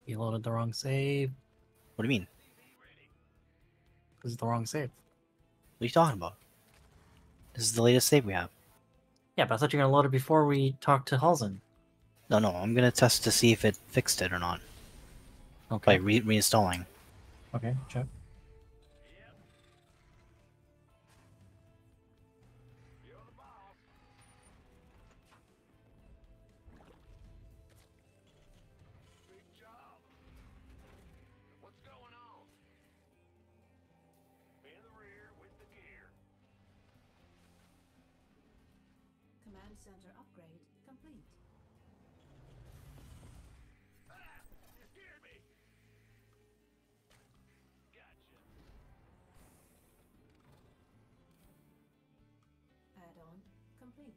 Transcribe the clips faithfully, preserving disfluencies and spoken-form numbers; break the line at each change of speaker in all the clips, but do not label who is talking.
You loaded the wrong save.
What do you mean?
This is the wrong save.
What are you talking about? This is the latest save we have.
Yeah, but I thought you were gonna load it before we talked to Halzen.
No, no, I'm gonna test to see if it fixed it or not.
Okay.
By re reinstalling.
Okay, check.
Command center upgrade complete. Add-on complete.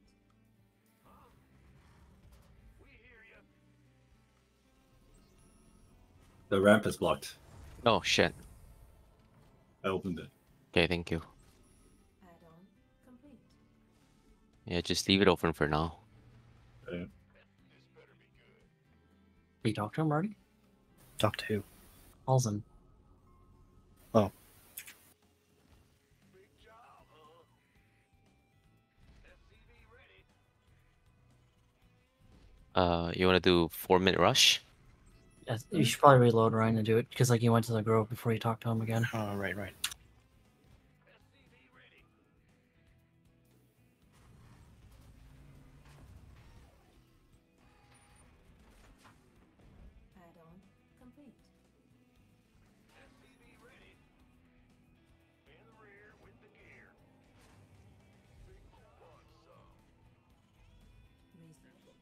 The ramp is blocked.
Oh shit.
I opened it.
Okay, thank you.
Add-on complete.
Yeah, just leave it open for now.
Yeah.
Did you talk to him already?
Talk to who?
Halzen.
Oh.
Uh, you want to do four minute rush?
Yes, you should probably reload Ryan and do it because like you went to the grove before you talked to him again.
Oh, right, right.
Add-on complete. Research.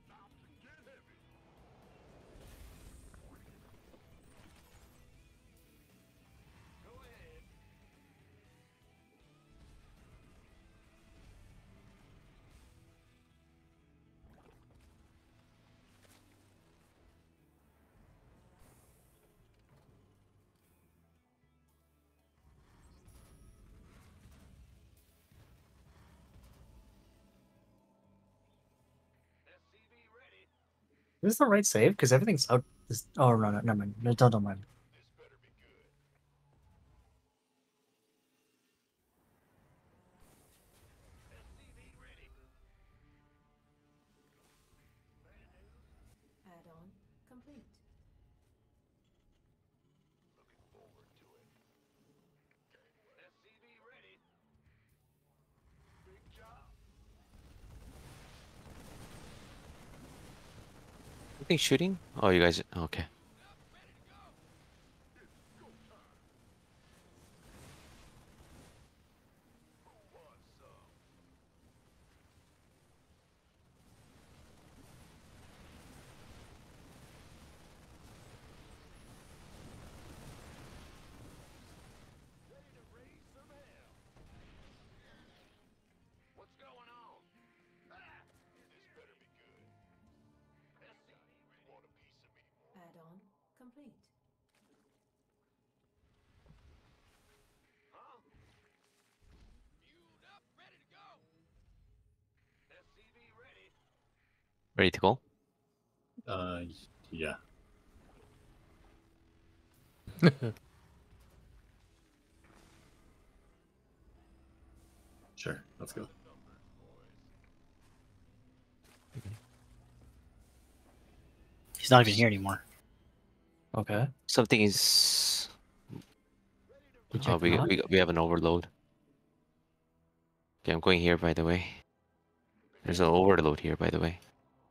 Is this the right save? Because everything's out. This... Oh no, no, never mind. No, don't, don't mind.
Add-on complete.
Anything shooting? Oh, you guys. Okay.
Add-on complete.
Ready to go?
Uh, yeah. Sure, let's go.
He's not even here anymore.
Okay.
Something is.
You
Oh,
checked
we,
it out?
we we have an overload. Okay, I'm going here. By the way, there's an overload here. By the way.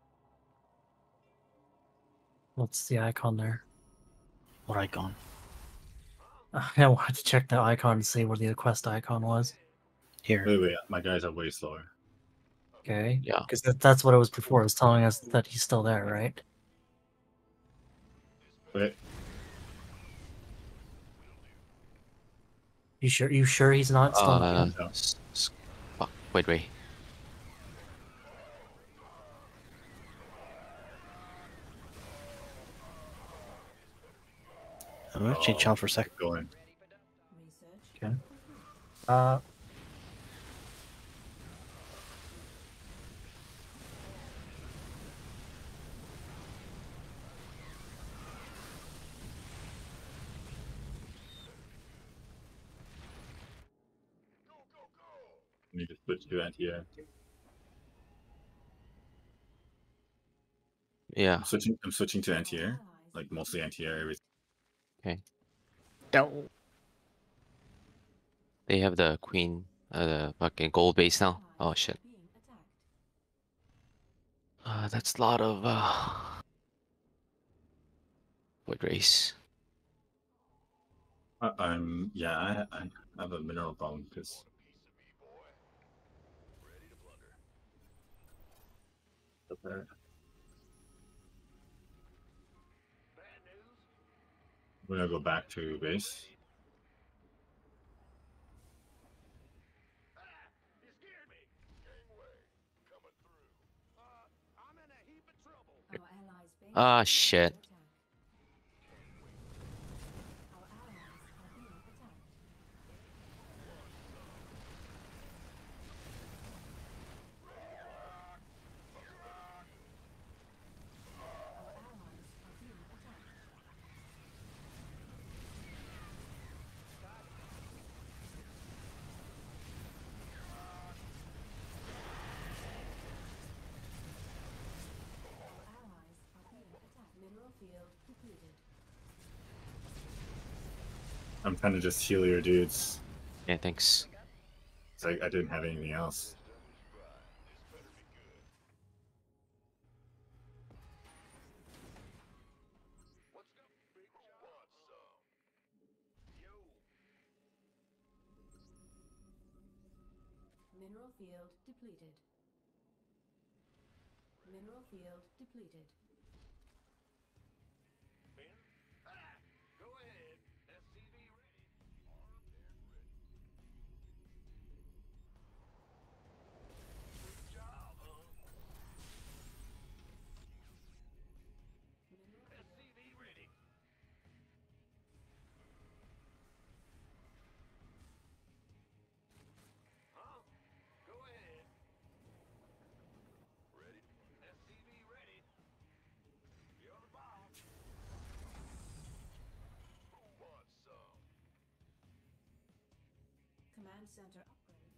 What's the icon there?
What icon?
I wanted to check the icon to see where the quest icon was.
Here.
Wait, wait, my guys are way slower.
Okay.
Yeah.
Because that, that's what it was before. It was telling us that he's still there, right?
Wait,
You sure? You sure he's not still?
Uh,
not
No.
s- s- fuck, wait, wait.
I'm gonna change channel for a second.
going.
Research.
Okay. Uh.
need to switch to anti-air.
Yeah.
I'm switching. I'm switching to anti-air, like mostly anti-air. everything.
Okay.
No.
They have the queen, uh, the fucking gold base now. Oh shit.
Being attacked.
Uh, that's a lot of uh. Void race.
I, I'm yeah. I, I have a mineral problem because. Okay. We're gonna go back to base.
Our allies' base
Ah,
is
shit.
under attack. Our allies are being attacked. Our allies are being attacked. Our allies are being attacked. Mineral field depleted.
I'm trying to just heal your dudes.
Yeah, thanks.
'Cause I, I didn't have anything else.
Mineral field depleted. Mineral field depleted. Command center upgrade.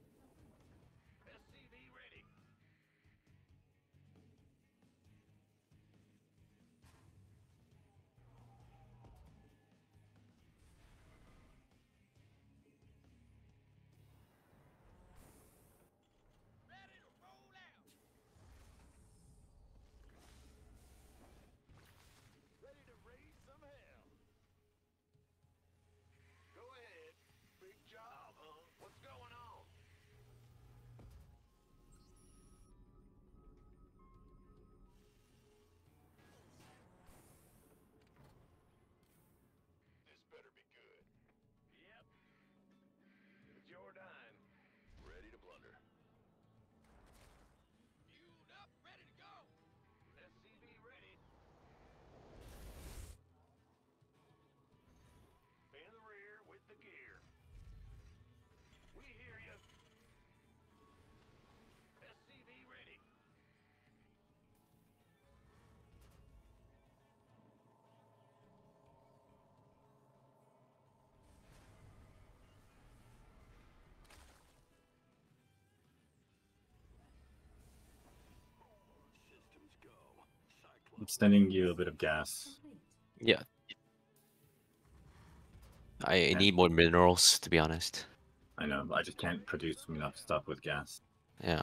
I'm sending you a bit of gas.
Complete.
Yeah. I need more minerals, to be honest.
I know, but I just can't produce enough stuff with gas.
Yeah.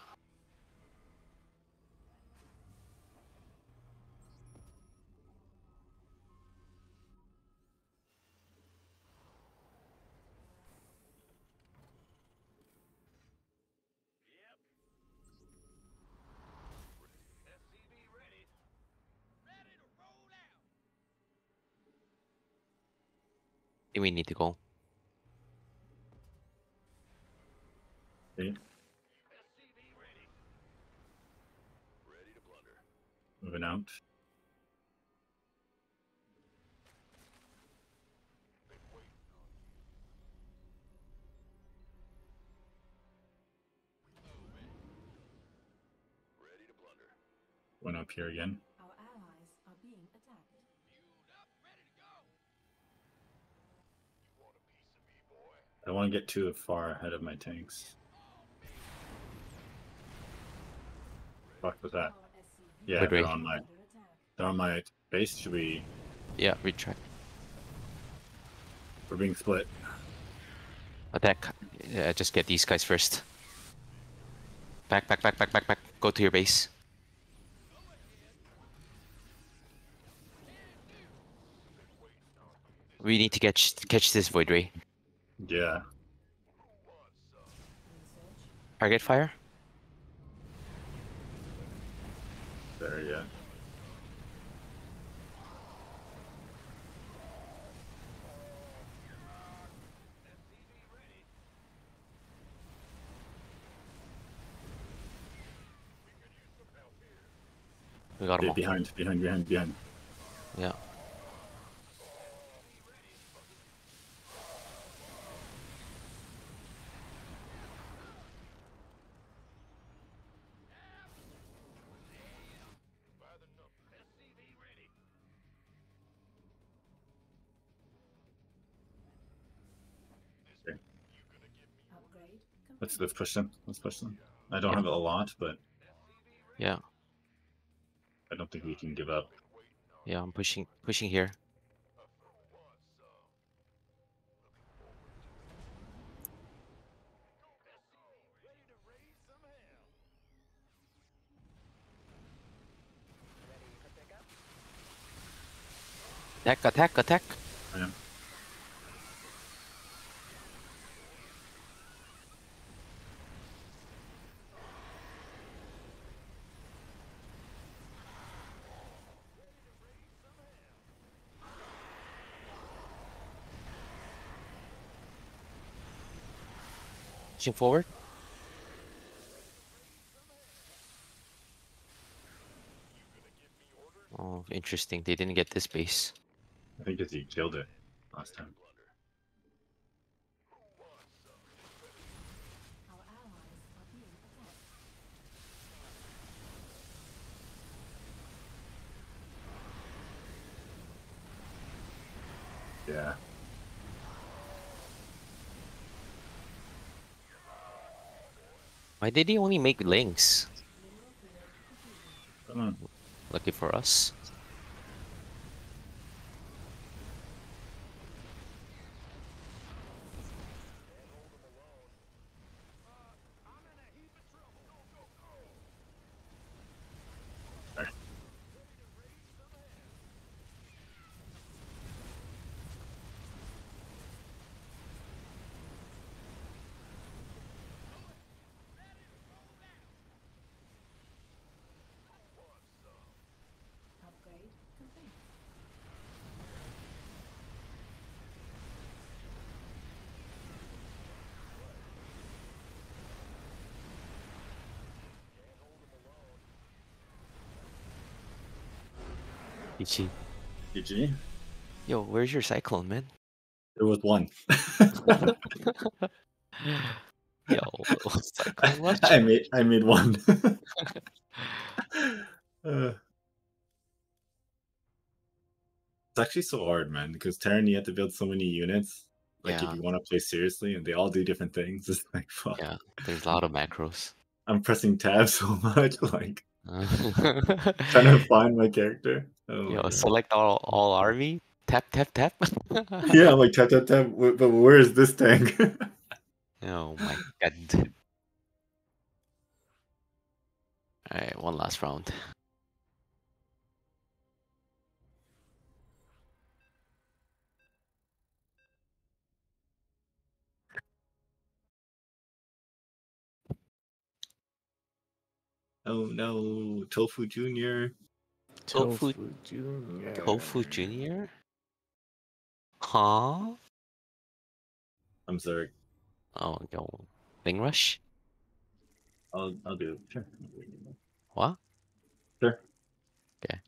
think we need to go.
Okay. Moving out. One up here again.
Our allies are being attacked.
I don't want to get too far ahead of my tanks. fuck was that?
Our S C V
Yeah,
Wait,
they're
wait.
on my
under attack.
they're on my base. Should we?
Yeah, retract.
We're being split.
Attack. Yeah, just get these guys first. Back, back, back, back, back, back. Go to your base. We need to catch catch this Void Ray.
Yeah.
Research.
Target fire.
There. Yeah.
We got them
Yeah,
all.
behind, behind, behind, behind.
Yeah.
Upgrade complete.
Let's let's push them. Let's push them. I don't
Yeah.
have a lot, but
Yeah.
I don't think we can give up.
Yeah, I'm pushing pushing here. Attack, attack, attack.
I am.
Pushing forward. Oh, interesting. They didn't get this base.
I think because he killed it last time.
Our allies are being attacked.
Yeah.
Why did he only make links?
Mineral field depleted.
Come on.
Lucky for us.
There.
Upgrade complete.
Ichi.
G G.
Yo, where's your cyclone, man?
There was one.
Yo, cyclone watch?
I made I made one. Uh, it's actually so hard, man, because Terran, you have to build so many units. Like
Yeah.
if you want to play seriously, and they all do different things. It's like fuck.
Yeah, there's a lot of macros.
I'm pressing tab so much, like
Uh,
trying to find my character. Oh my
Yo,
God.
select all all army. Tap tap tap.
Yeah, I'm like tap tap tap. wh- But where is this tank?
Oh my god. Alright, one last round.
Oh no, Tofu Junior
Tofu
Junior.
Tofu Junior? Huh?
I'm sorry.
Oh, yo. Bling Rush?
I'll I'll do it. Sure.
What?
Sure.
Okay.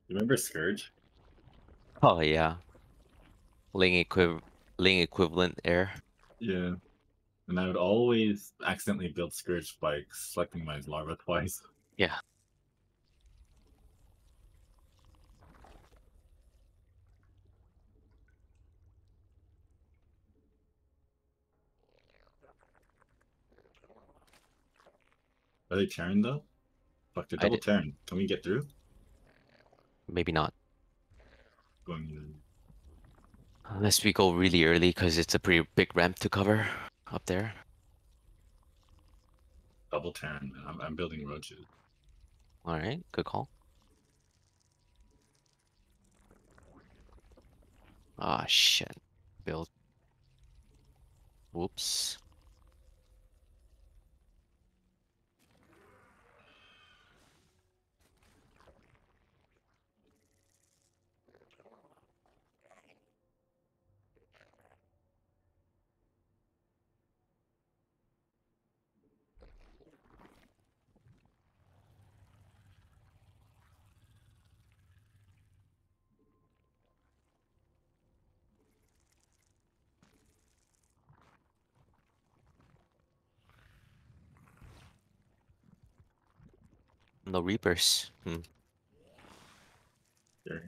Remember Scourge?
Oh yeah. Ling equiv Ling equivalent air.
Yeah. And I would always accidentally build Scourge by selecting my larva twice.
Yeah.
Are they Terran though? Fuck, they're
I
double
did,
Terran. Can we get through?
maybe not.
Going in.
Unless we go really early because it's a pretty big ramp to cover up there.
Double Terran, man. I'm, I'm building roaches.
Alright, good call. Ah shit. Build. Whoops. No Reapers. Hmm.
Here.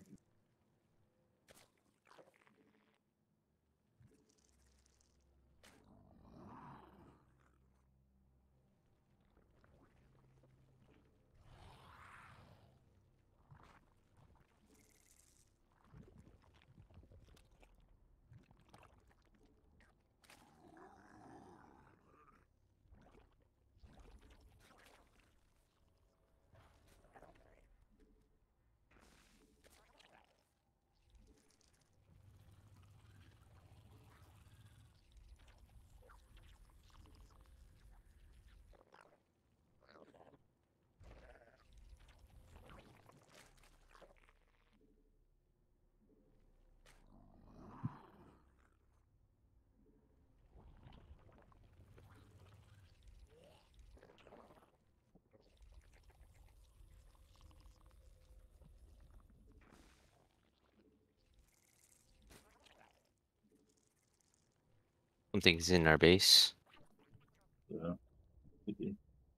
Something's in our base.
Yeah. Okay.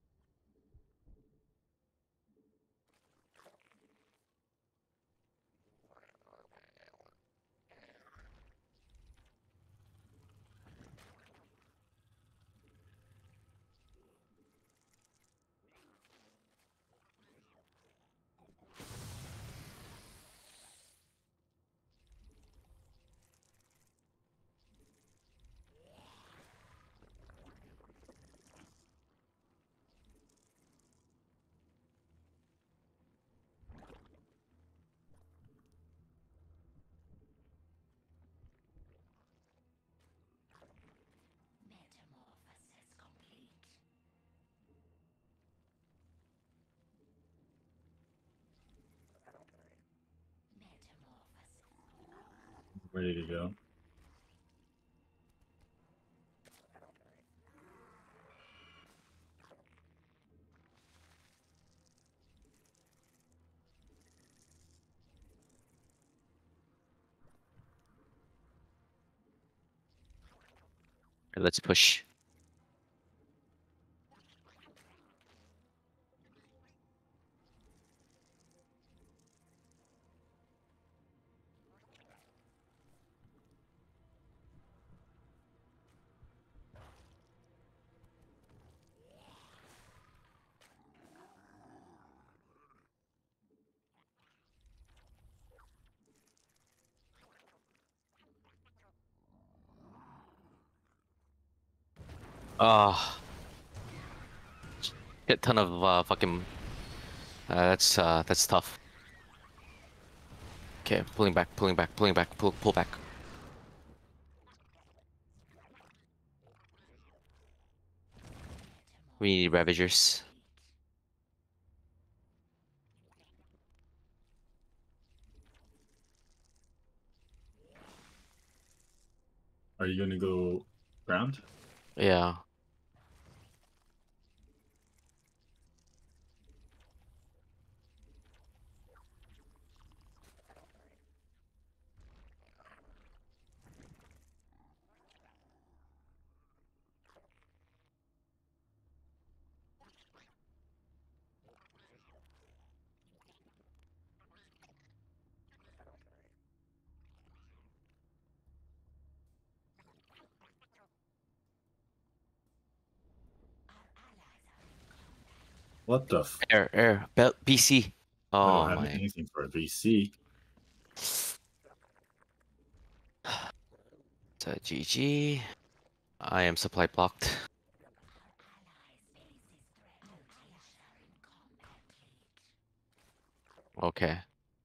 Metamorphosis complete. Metamorphosis.
Ready to go.
Let's push. Ah, get ton of uh, fucking. Uh, that's uh, that's tough. Okay, pulling back, pulling back, pulling back, pull, pull back. We need Ravagers.
Are you gonna go ground?
Yeah.
What the? F
Air, air, belt, B C.
I
Oh
don't have
my.
anything for a V C.
So G G. I am supply blocked. Okay.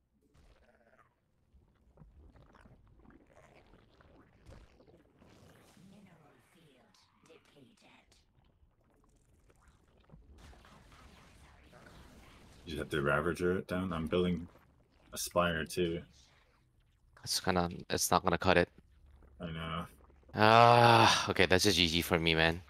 You have to Ravager it down. I'm building a Spire too.
It's gonna. It's not gonna cut it.
I know.
Ah. Okay, that's a G G for me, man.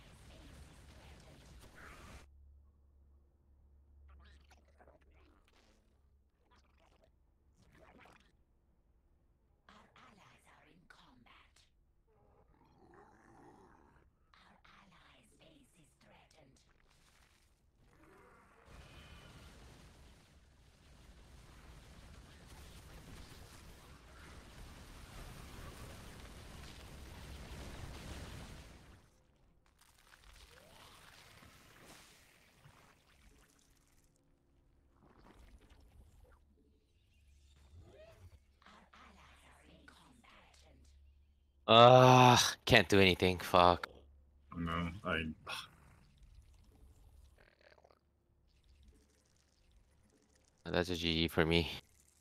Ah. Can't do anything. Fuck.
No, I.
That's a G G for me.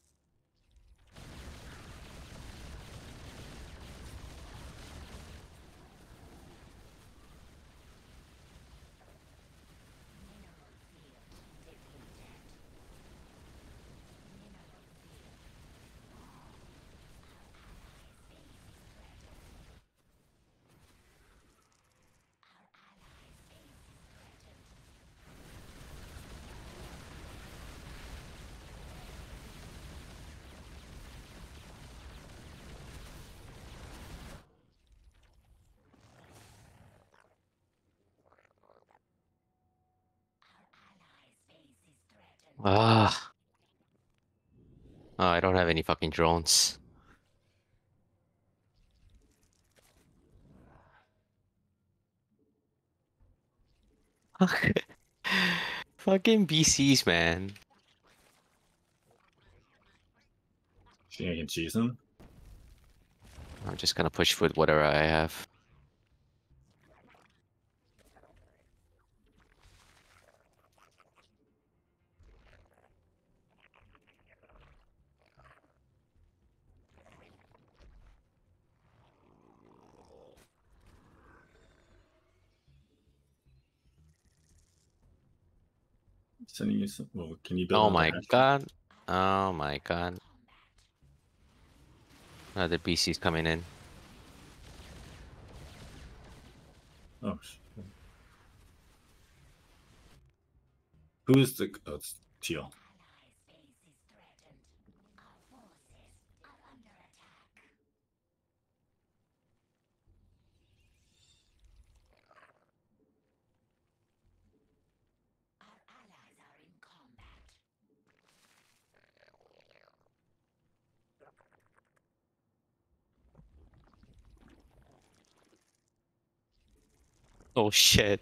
Ah. Oh, I don't have any fucking drones. Fucking B Cs, man.
Think I can cheese him?
I'm just gonna push with whatever I have.
Sending you some. Well, can you build
Oh
another
my
hatchery?
god. Oh my god. Another B C's coming in.
Oh. sh- Who is the? Oh, it's Teal.
Oh shit.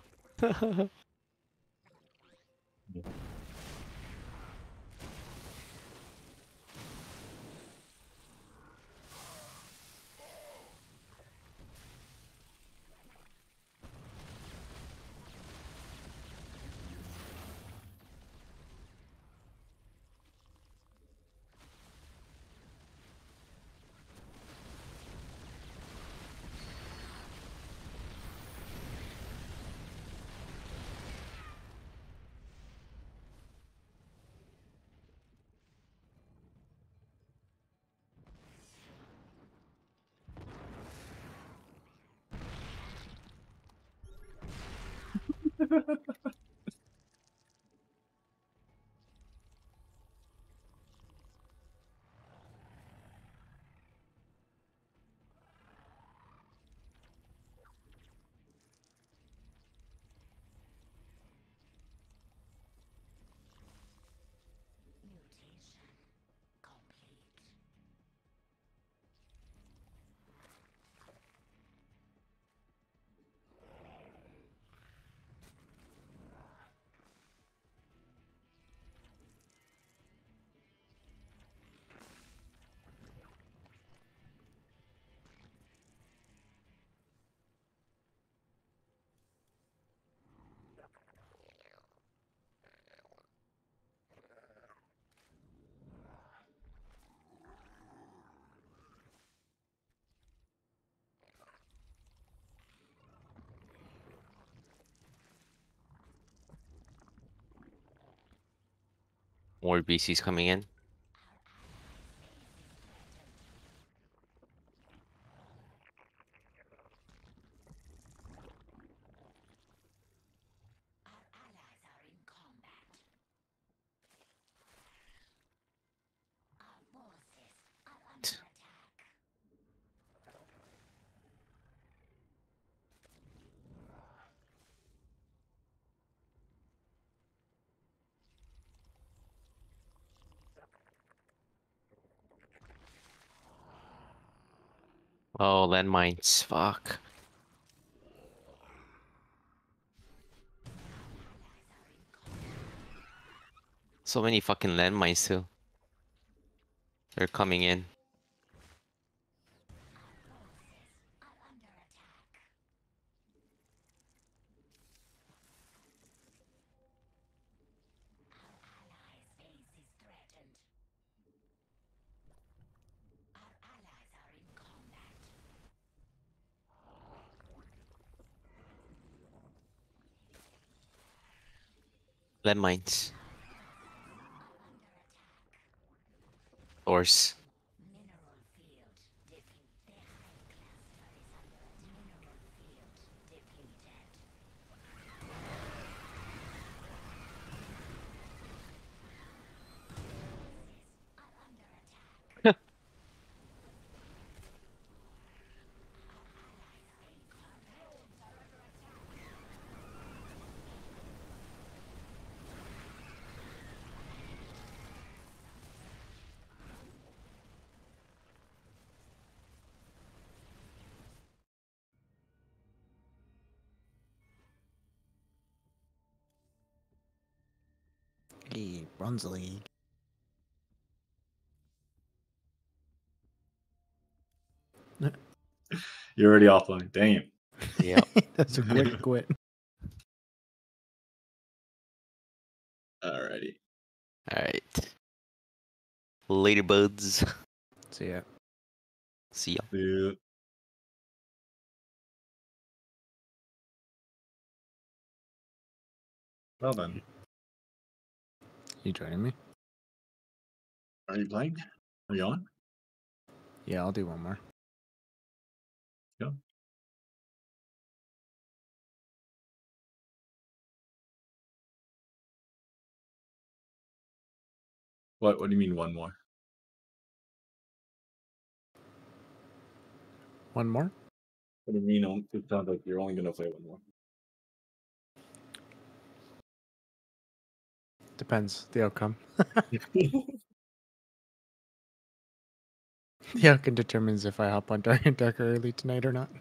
More B Cs coming in. Oh, landmines. Fuck. So many fucking landmines too. They're coming in. Landmines. Doors.
Hey, Bronze League.
You're already offline. Damn.
Yeah.
That's a quick quit.
Alrighty.
Alright. Later, buds.
See ya.
See ya.
Yeah. Well then,
You joining me?
are you playing? Are you on?
Yeah, I'll do one more.
Yeah. What? What do you mean one more?
One more?
What do you mean? on- It sounds like you're only gonna play one more.
Depends the outcome. The outcome determines if I hop on Dark and Darker early tonight or not.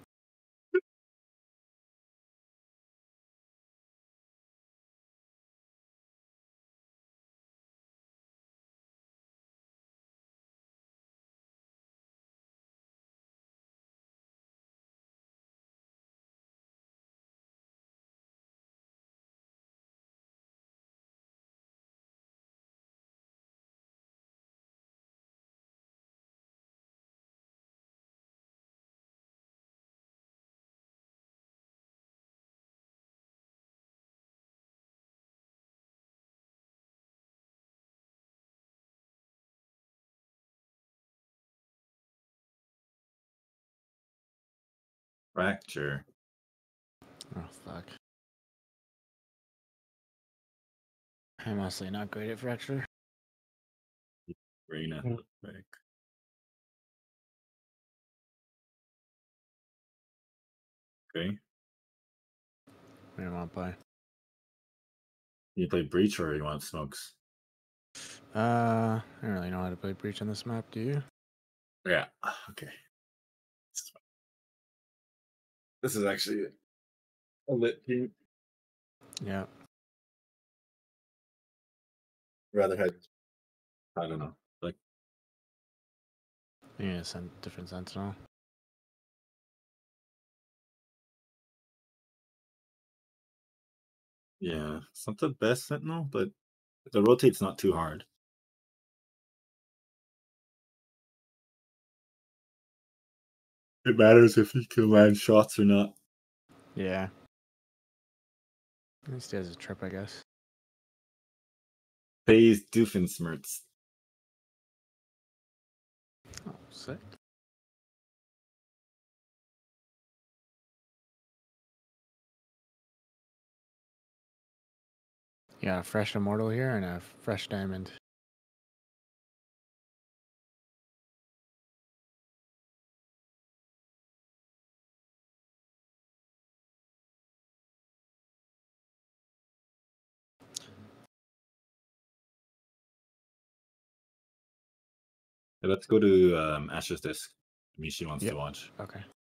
Fracture.
Oh, fuck. I'm honestly not great at Fracture.
Reina.
Mm.
Back. Okay.
What do you want to play?
You play Breach or you want Smokes?
Uh, I don't really know how to play Breach on this map, do you?
Yeah. Okay. This is actually a lit team.
Yeah.
Rather had. I don't know. Like.
You need a sen- different Sentinel.
Yeah. It's not the best Sentinel, but the rotate's not too hard. It matters if you can land shots or not.
Yeah. At least he has a trip, I guess.
Phase Doofensmirts.
Oh, sick. Yeah, a fresh immortal here and a fresh diamond.
Let's go to um, Ash's disc. Mishi wants
Yep.
to watch.
Okay.